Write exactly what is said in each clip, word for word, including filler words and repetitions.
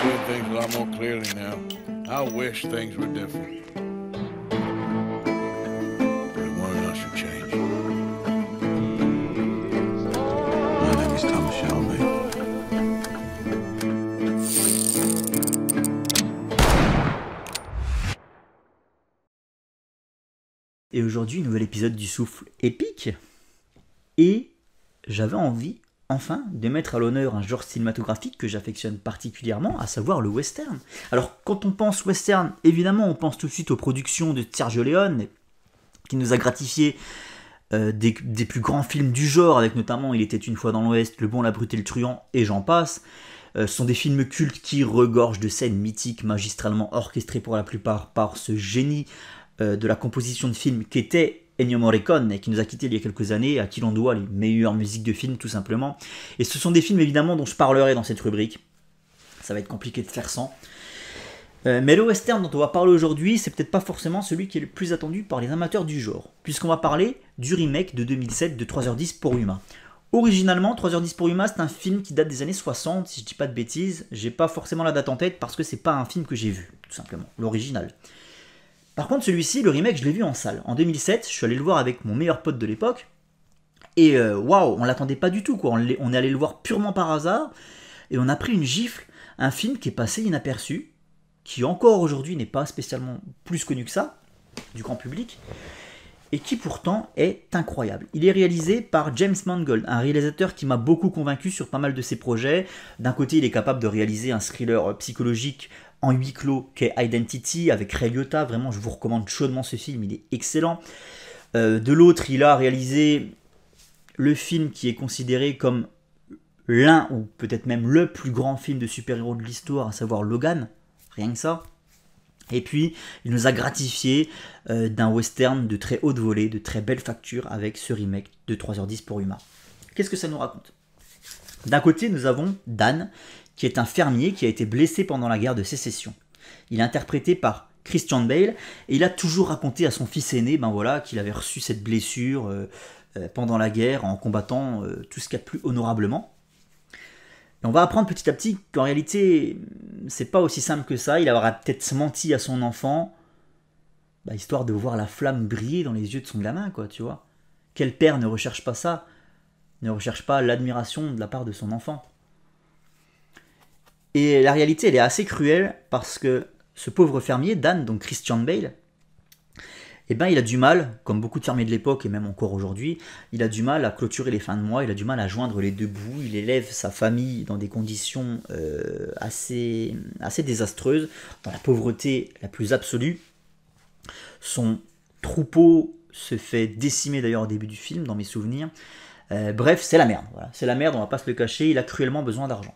seeing things a lot more clearly now. I wish things were different. But one else should change. My name is Thomas Shelby. Et aujourd'hui, nouvel épisode du Souffle épique. Et j'avais envie, enfin, de mettre à l'honneur un genre cinématographique que j'affectionne particulièrement, à savoir le western. Alors, quand on pense western, évidemment, on pense tout de suite aux productions de Sergio Leone, qui nous a gratifié euh, des, des plus grands films du genre, avec notamment Il était une fois dans l'Ouest, Le bon, la brute et le truand, et j'en passe. Euh, ce sont des films cultes qui regorgent de scènes mythiques, magistralement orchestrées pour la plupart par ce génie euh, de la composition de films qu'était Ennio Morricone, et qui nous a quittés il y a quelques années, à qui l'on doit les meilleures musiques de films, tout simplement. Et ce sont des films, évidemment, dont je parlerai dans cette rubrique. Ça va être compliqué de faire sans. Euh, mais le western dont on va parler aujourd'hui, c'est peut-être pas forcément celui qui est le plus attendu par les amateurs du genre, puisqu'on va parler du remake de deux mille sept de trois heures dix pour Yuma. Originalement, trois heures dix pour Yuma, c'est un film qui date des années soixante, si je dis pas de bêtises. J'ai pas forcément la date en tête, parce que c'est pas un film que j'ai vu, tout simplement, l'original. Par contre, celui-ci, le remake, je l'ai vu en salle. En deux mille sept, je suis allé le voir avec mon meilleur pote de l'époque. Et euh, waouh, on l'attendait pas du tout, quoi. On, on est allé le voir purement par hasard. Et on a pris une gifle. Un film qui est passé inaperçu. Qui encore aujourd'hui n'est pas spécialement plus connu que ça, du grand public. Et qui pourtant est incroyable. Il est réalisé par James Mangold, un réalisateur qui m'a beaucoup convaincu sur pas mal de ses projets. D'un côté, il est capable de réaliser un thriller psychologique en huis clos qu'est Identity avec Ray Liotta. Vraiment, je vous recommande chaudement ce film, il est excellent. Euh, de l'autre, il a réalisé le film qui est considéré comme l'un ou peut-être même le plus grand film de super-héros de l'histoire, à savoir Logan, rien que ça. Et puis, il nous a gratifié euh, d'un western de très haute volée, de très belle facture avec ce remake de trois heures dix pour Yuma. Qu'est-ce que ça nous raconte ? D'un côté, nous avons Dan, qui est un fermier qui a été blessé pendant la guerre de sécession. Il est interprété par Christian Bale, et il a toujours raconté à son fils aîné ben voilà, qu'il avait reçu cette blessure euh, euh, pendant la guerre en combattant euh, tout ce qu'il y a de plus honorablement. Et on va apprendre petit à petit qu'en réalité, c'est pas aussi simple que ça. Il aura peut-être menti à son enfant, bah, histoire de voir la flamme briller dans les yeux de son gamin, quoi, tu vois. Quel père ne recherche pas ça ? Ne recherche pas l'admiration de la part de son enfant. Et la réalité, elle est assez cruelle parce que ce pauvre fermier, Dan, donc Christian Bale, eh ben, il a du mal, comme beaucoup de fermiers de l'époque et même encore aujourd'hui, il a du mal à clôturer les fins de mois, il a du mal à joindre les deux bouts, il élève sa famille dans des conditions euh, assez, assez désastreuses, dans la pauvreté la plus absolue. Son troupeau se fait décimer d'ailleurs au début du film, dans mes souvenirs. Euh, bref, c'est la merde, voilà. C'est la merde, on va pas se le cacher, il a cruellement besoin d'argent.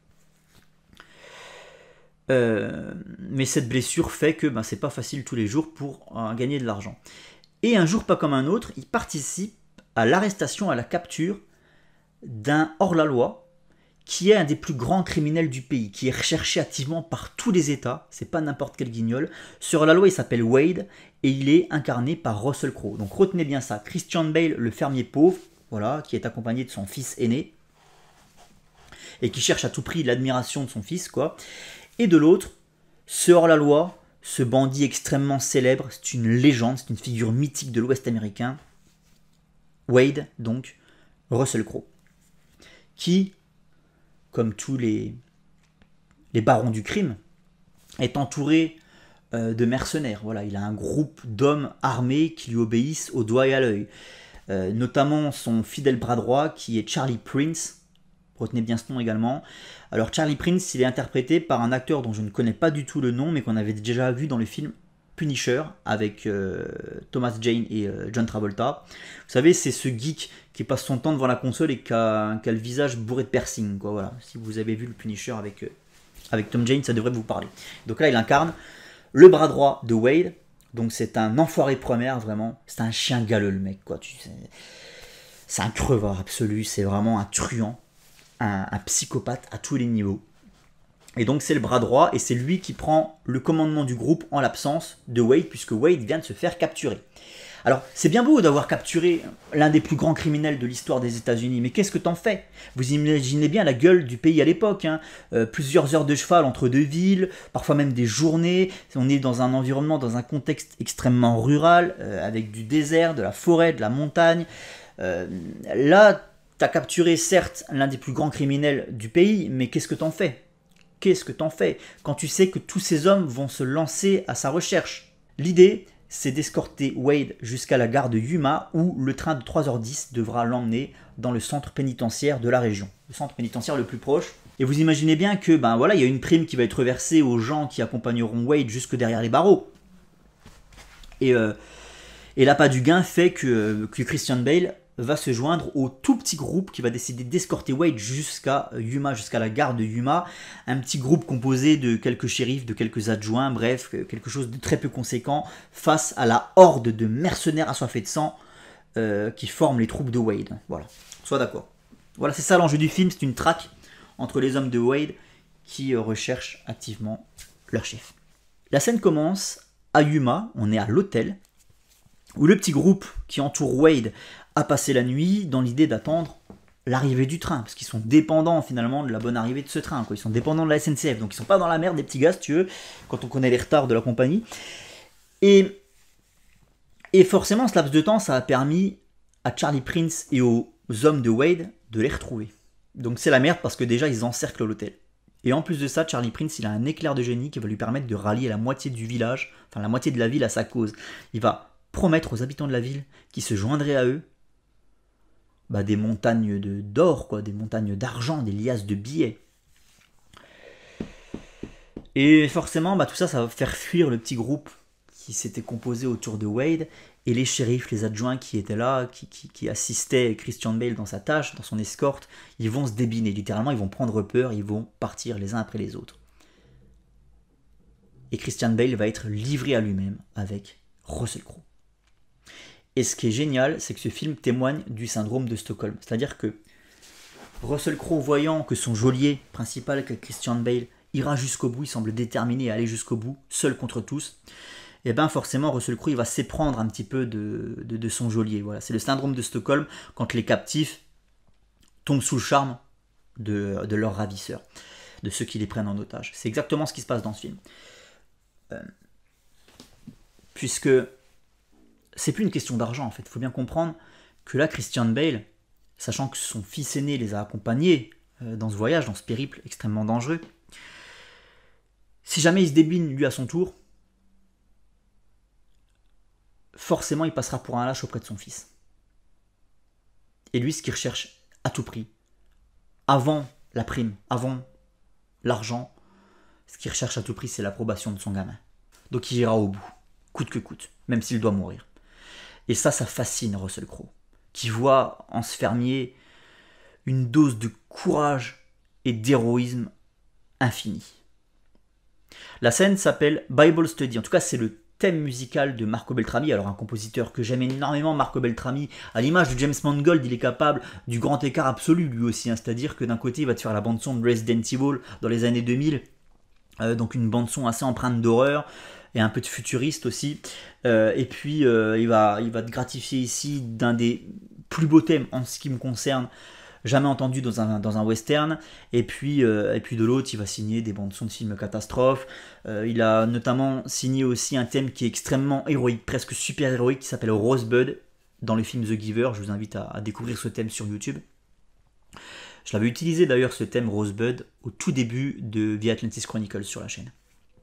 Euh, mais cette blessure fait que ben, c'est pas facile tous les jours pour euh, gagner de l'argent. Et un jour pas comme un autre, il participe à l'arrestation, à la capture d'un hors-la-loi qui est un des plus grands criminels du pays, qui est recherché activement par tous les États, c'est pas n'importe quel guignol. Ce hors-la-loi il s'appelle Wade et il est incarné par Russell Crowe. Donc retenez bien ça, Christian Bale, le fermier pauvre, voilà, qui est accompagné de son fils aîné et qui cherche à tout prix l'admiration de son fils, quoi. Et de l'autre, ce hors-la-loi, ce bandit extrêmement célèbre, c'est une légende, c'est une figure mythique de l'Ouest américain, Wade, donc, Russell Crowe, qui, comme tous les, les barons du crime, est entouré euh, de mercenaires. Voilà, il a un groupe d'hommes armés qui lui obéissent au doigt et à l'œil, euh, notamment son fidèle bras droit qui est Charlie Prince. Retenez bien ce nom également. Alors Charlie Prince, il est interprété par un acteur dont je ne connais pas du tout le nom, mais qu'on avait déjà vu dans le film Punisher avec euh, Thomas Jane et euh, John Travolta. Vous savez, c'est ce geek qui passe son temps devant la console et qui a, qui a le visage bourré de piercing, quoi, voilà. Si vous avez vu le Punisher avec, euh, avec Tom Jane, ça devrait vous parler. Donc là, il incarne le bras droit de Wade. Donc c'est un enfoiré de première, vraiment. C'est un chien galeux, le mec, quoi. Tu sais. C'est un crevard absolu, c'est vraiment un truand. Un, un psychopathe à tous les niveaux. Et donc c'est le bras droit et c'est lui qui prend le commandement du groupe en l'absence de Wade, puisque Wade vient de se faire capturer. Alors, c'est bien beau d'avoir capturé l'un des plus grands criminels de l'histoire des États-Unis, mais qu'est-ce que t'en fais? Vous imaginez bien la gueule du pays à l'époque, hein. euh, plusieurs heures de cheval entre deux villes, parfois même des journées. On est dans un environnement, dans un contexte extrêmement rural, euh, avec du désert, de la forêt, de la montagne. Euh, là, t'as capturé certes l'un des plus grands criminels du pays, mais qu'est-ce que t'en fais? Qu'est-ce que t'en fais quand tu sais que tous ces hommes vont se lancer à sa recherche? L'idée, c'est d'escorter Wade jusqu'à la gare de Yuma où le train de trois heures dix devra l'emmener dans le centre pénitentiaire de la région, le centre pénitentiaire le plus proche. Et vous imaginez bien que ben voilà, il y a une prime qui va être versée aux gens qui accompagneront Wade jusque derrière les barreaux. Et, euh, et l'appât du gain fait que, que Christian Bale va se joindre au tout petit groupe qui va décider d'escorter Wade jusqu'à Yuma, jusqu'à la gare de Yuma. Un petit groupe composé de quelques shérifs, de quelques adjoints, bref, quelque chose de très peu conséquent face à la horde de mercenaires assoiffés de sang euh, qui forment les troupes de Wade. Voilà, sois d'accord. Voilà, c'est ça l'enjeu du film, c'est une traque entre les hommes de Wade qui euh, recherchent activement leur chef. La scène commence à Yuma, on est à l'hôtel, où le petit groupe qui entoure Wade a passé la nuit dans l'idée d'attendre l'arrivée du train, parce qu'ils sont dépendants finalement de la bonne arrivée de ce train, quoi. Ils sont dépendants de la S N C F, donc ils sont pas dans la merde des petits gars, si tu veux, quand on connaît les retards de la compagnie. Et, et forcément, ce laps de temps, ça a permis à Charlie Prince et aux hommes de Wade de les retrouver. Donc c'est la merde, parce que déjà, ils encerclent l'hôtel. Et en plus de ça, Charlie Prince, il a un éclair de génie qui va lui permettre de rallier la moitié du village, enfin la moitié de la ville à sa cause. Il va promettre aux habitants de la ville qui se joindraient à eux bah, des montagnes de, d'or, quoi, des montagnes d'argent, des liasses de billets. Et forcément, bah, tout ça, ça va faire fuir le petit groupe qui s'était composé autour de Wade, et les shérifs, les adjoints qui étaient là, qui, qui, qui assistaient Christian Bale dans sa tâche, dans son escorte, ils vont se débiner, littéralement, ils vont prendre peur, ils vont partir les uns après les autres. Et Christian Bale va être livré à lui-même avec Russell Crowe. Et ce qui est génial, c'est que ce film témoigne du syndrome de Stockholm. C'est-à-dire que Russell Crowe, voyant que son geôlier principal, que Christian Bale, ira jusqu'au bout, il semble déterminé à aller jusqu'au bout, seul contre tous, et bien forcément Russell Crowe il va s'éprendre un petit peu de, de, de son geôlier. Voilà. C'est le syndrome de Stockholm quand les captifs tombent sous le charme de, de leurs ravisseurs, de ceux qui les prennent en otage. C'est exactement ce qui se passe dans ce film. Euh, puisque c'est plus une question d'argent en fait. Il faut bien comprendre que là, Christian Bale, sachant que son fils aîné les a accompagnés euh, dans ce voyage, dans ce périple extrêmement dangereux, si jamais il se débine lui à son tour, forcément il passera pour un lâche auprès de son fils. Et lui, ce qu'il recherche à tout prix, avant la prime, avant l'argent, ce qu'il recherche à tout prix, c'est l'approbation de son gamin. Donc il ira au bout, coûte que coûte, même s'il doit mourir. Et ça, ça fascine Russell Crowe, qui voit en ce fermier une dose de courage et d'héroïsme infini. La scène s'appelle Bible Study, en tout cas c'est le thème musical de Marco Beltrami, alors un compositeur que j'aime énormément, Marco Beltrami, à l'image de James Mangold, il est capable du grand écart absolu lui aussi, hein, c'est-à-dire que d'un côté il va te faire la bande-son de Resident Evil dans les années deux mille, euh, donc une bande-son assez empreinte d'horreur, et un peu de futuriste aussi, euh, et puis euh, il, va, il va te gratifier ici d'un des plus beaux thèmes en ce qui me concerne, jamais entendu dans un, dans un western, et puis, euh, et puis de l'autre il va signer des bandes son de films catastrophes, euh, il a notamment signé aussi un thème qui est extrêmement héroïque, presque super héroïque, qui s'appelle Rosebud, dans le film The Giver. Je vous invite à, à découvrir ce thème sur YouTube. Je l'avais utilisé d'ailleurs ce thème Rosebud au tout début de The Atlantis Chronicles sur la chaîne.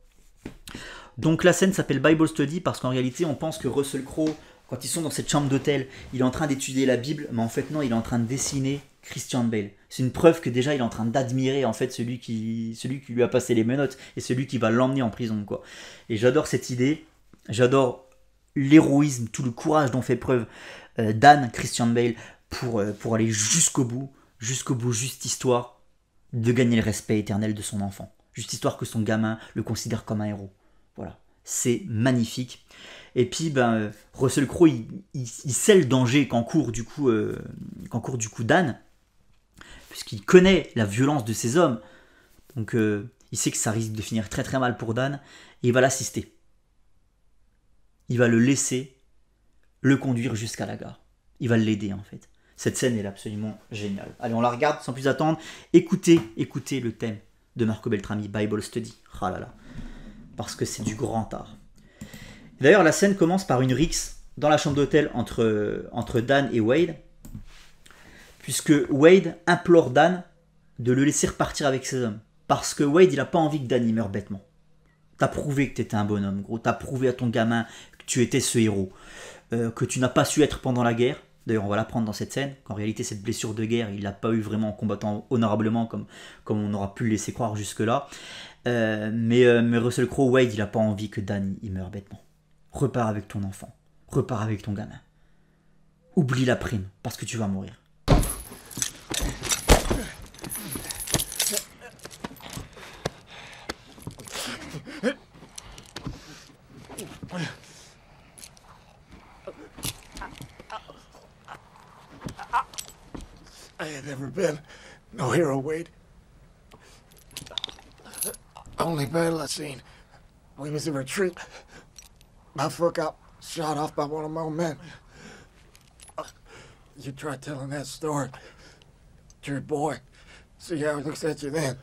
Donc la scène s'appelle Bible Study parce qu'en réalité on pense que Russell Crowe, quand ils sont dans cette chambre d'hôtel, il est en train d'étudier la Bible, mais en fait non, il est en train de dessiner Christian Bale. C'est une preuve que déjà il est en train d'admirer en fait celui qui, celui qui lui a passé les menottes et celui qui va l'emmener en prison, quoi. Et j'adore cette idée, j'adore l'héroïsme, tout le courage dont fait preuve euh, Dan, Christian Bale, pour, euh, pour aller jusqu'au bout, jusqu'au bout, juste histoire de gagner le respect éternel de son enfant. Juste histoire que son gamin le considère comme un héros. Voilà, c'est magnifique. Et puis, ben, Russell Crowe, il, il, il sait le danger qu'encourt du coup, euh, qu'encourt du coup Dan, puisqu'il connaît la violence de ces hommes. Donc, euh, il sait que ça risque de finir très très mal pour Dan, et il va l'assister. Il va le laisser le conduire jusqu'à la gare. Il va l'aider en fait. Cette scène est absolument géniale. Allez, on la regarde sans plus attendre. Écoutez, écoutez le thème de Marco Beltrami, Bible Study. Ah là là. Parce que c'est du grand art. D'ailleurs, la scène commence par une rixe dans la chambre d'hôtel entre, entre Dan et Wade. Puisque Wade implore Dan de le laisser repartir avec ses hommes. Parce que Wade, il n'a pas envie que Dan y meure bêtement. T'as prouvé que t'étais un bonhomme, gros. T'as prouvé à ton gamin que tu étais ce héros. Euh, que tu n'as pas su être pendant la guerre. D'ailleurs, on va l'apprendre dans cette scène, qu'en réalité, cette blessure de guerre, il l'a pas eu vraiment en combattant honorablement, comme, comme on aura pu le laisser croire jusque-là. Euh, mais, euh, mais Russell Crowe, Wade, il n'a pas envie que Dan il meure bêtement. Repars avec ton enfant. Repars avec ton gamin. Oublie la prime, parce que tu vas mourir. I had never been no hero, Wade. Only battle I seen, we was in retreat. My foot got shot off by one of my own men. You try telling that story to your boy. See how he looks at you then.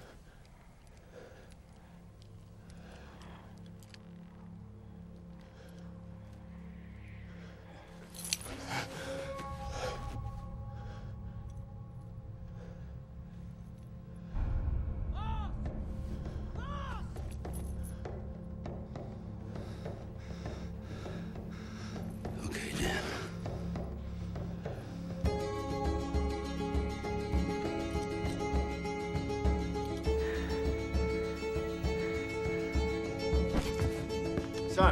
Son.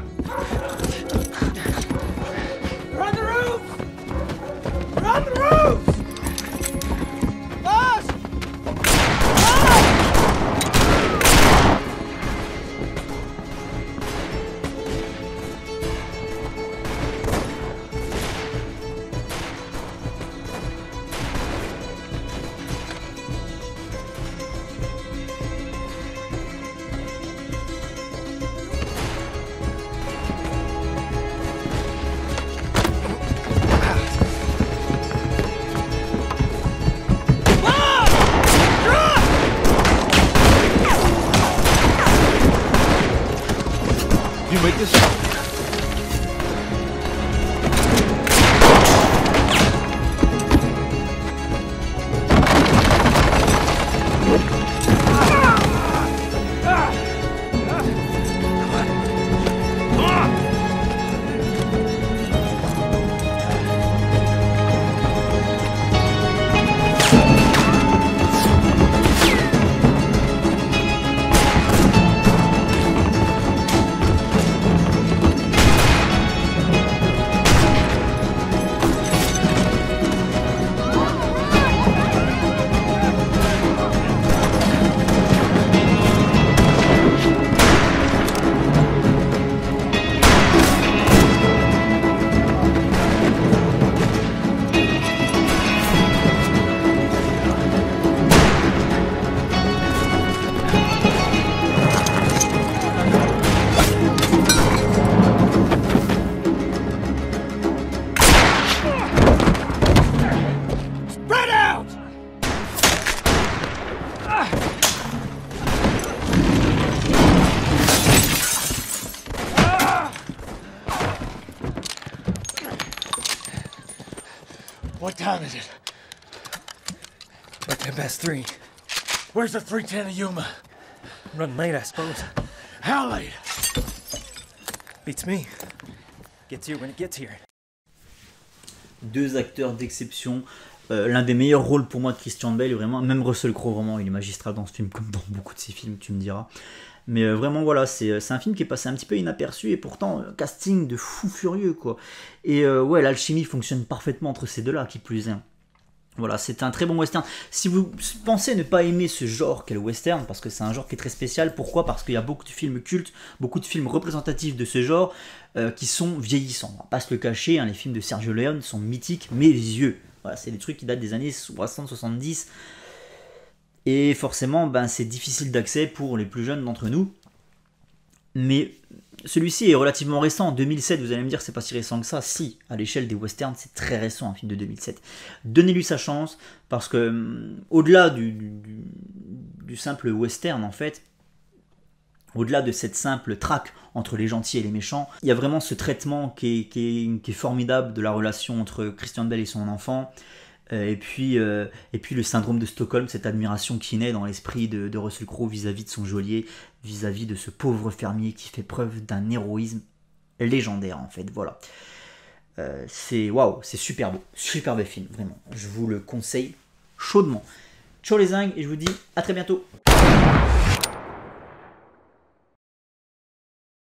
We're on the roof! We're on the roof! Boss! You make this? What time is it? About ten past three. Where's the three ten of Yuma? Running late, I suppose. How late? Beats me. Gets here when it gets here. Deux acteurs d'exception. Euh, l'un des meilleurs rôles pour moi de Christian Bale, vraiment, même Russell Crowe, vraiment, il est magistral dans ce film, comme dans beaucoup de ses films, tu me diras. Mais euh, vraiment, voilà, c'est un film qui est passé un petit peu inaperçu, et pourtant, euh, casting de fou furieux, quoi. Et euh, ouais, l'alchimie fonctionne parfaitement entre ces deux-là, qui plus est. Voilà, c'est un très bon western. Si vous pensez ne pas aimer ce genre qu'est le western, parce que c'est un genre qui est très spécial, pourquoi? Parce qu'il y a beaucoup de films cultes, beaucoup de films représentatifs de ce genre, euh, qui sont vieillissants. On va pas se le cacher, hein, les films de Sergio Leone sont mythiques, mais vieux. Voilà, c'est des trucs qui datent des années soixante soixante-dix. Et forcément, ben, c'est difficile d'accès pour les plus jeunes d'entre nous. Mais celui-ci est relativement récent, en deux mille sept, vous allez me dire c'est pas si récent que ça. Si, à l'échelle des westerns, c'est très récent, un film de deux mille sept. Donnez-lui sa chance, parce que hum, au-delà du, du, du simple western, en fait, au-delà de cette simple traque entre les gentils et les méchants, il y a vraiment ce traitement qui est, qui est, qui est formidable de la relation entre Christian Bale et son enfant, euh, et, puis, euh, et puis le syndrome de Stockholm, cette admiration qui naît dans l'esprit de, de Russell Crowe vis-à-vis de son geôlier, vis-à-vis de ce pauvre fermier qui fait preuve d'un héroïsme légendaire, en fait, voilà. Euh, c'est waouh, c'est super beau, super bel film, vraiment. Je vous le conseille chaudement. Ciao les zingues, et je vous dis à très bientôt.